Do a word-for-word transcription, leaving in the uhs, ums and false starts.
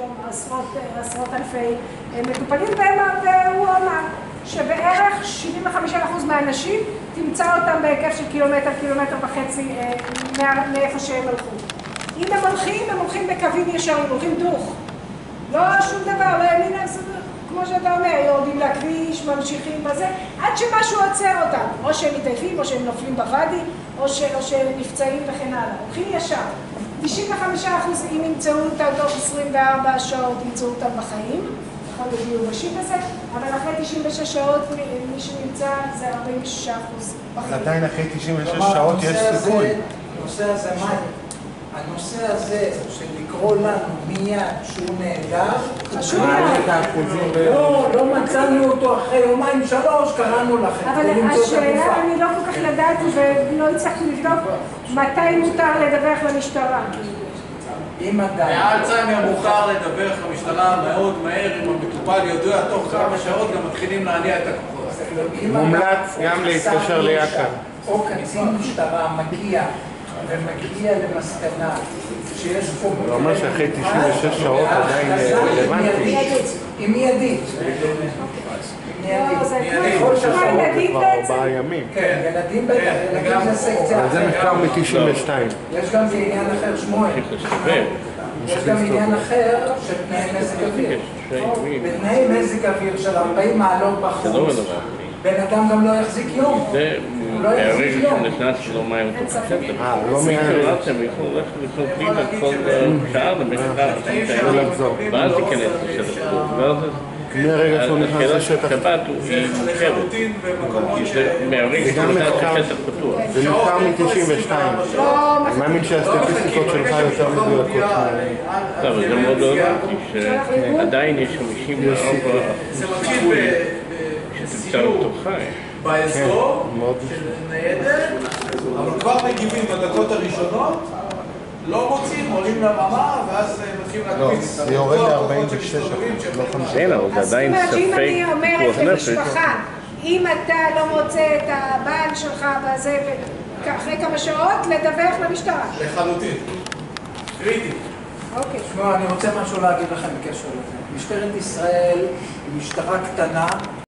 עשרות, עשרות אלפי מטופלים, והוא אמר שבערך שבעים וחמישה אחוז מהאנשים תמצא אותם בהיקף של קילומטר, קילומטר וחצי מאיפה שהם הלכו. אם הם הולכים, הם הולכים בקווים ישרים, הולכים דוך. לא שום דבר, לא ימינה, כמו שאתה אומר, יורדים לכביש, ממשיכים בזה, עד שמשהו עוצר אותם. או שהם מתעייפים, או שהם נופלים בוואדי, או, ש... או שהם נפצעים וכן הלאה. הולכים ישר. תשעים וחמישה אחוז אם ימצאו אותם תוך עשרים וארבע שעות, ימצאו אותם בחיים. יכול להיות בשיט הזה, אבל אחרי תשעים ושש שעות מי שנמצא זה ארבעים ושש אחוז בחיים. עדיין אחרי תשעים ושש שעות יש סיכוי. הנושא הזה, מה? הנושא הזה של לקרוא לנו מיד שהוא נהדר, חשוב מאוד. לא, לא מצאנו אותו אחרי יומיים שלוש, קראנו לכם. אבל השאלה, אני לא כל כך ידעתי ולא הצלחתי לבדוק מתי מותר לדווח למשטרה. אם עדיין. באלצהיימר מותר לדווח למשטרה מאוד מהר, אם המטופל יודע תוך כמה שעות גם מתחילים להניע את הכוחות. מומלץ גם להתקשר ליק"ר. או קצין משטרה מגיע ומגיע למסקנה שיש פה... זה אומר שאחרי תשעים ושש שעות עדיין רלוונטי. היא מיידית. ילדים בעצם? ארבעה ימים. כן, ילדים בטח, ילדים זה סקציה אחרת. זה מחקר מ-תשעים ושתיים. יש גם בעניין אחר, שמואל. יש גם עניין אחר של תנאי מזג אוויר. בתנאי מזג אוויר של ארבעים מעלות בחוץ, בן אדם גם לא יחזיק יום. הוא לא יחזיק יום. אה, לא מהר. הם יכולים ללכת לפנות פנימה כל שעה למחקר ואז תיכנס לשטח. מהרגע שהוא נכנס לשטח. שבת היא מורכבת. מהרגע שהוא נכנס לשטח פתוח. זה מחקר מ-תשעים ושתיים. אני מאמין שהסטטיסטיקות שלך יותר מדויקות. אבל זה מאוד לא הבנתי שעדיין יש חמישים וארבע שתמצא אותו חי. באזור של ניידת, אבל כבר מגיבים בדקות הראשונות, לא מוצאים, עולים לבמה, ואז מתחילים להקפיץ. זה יורד ל-ארבעים ושש אחוז, לא חמישים. אין, אבל זה עדיין ספק אם אני אומרת פיקוח נפש. למשפחה, אם אתה לא מוצא את הבעל שלך בזה, אחרי כמה שעות, לדווח למשטרה. לחלוטין. קריטי. אוקיי. שמוע, אני רוצה משהו להגיד לכם בקשר לזה. משטרת ישראל היא משטרה קטנה,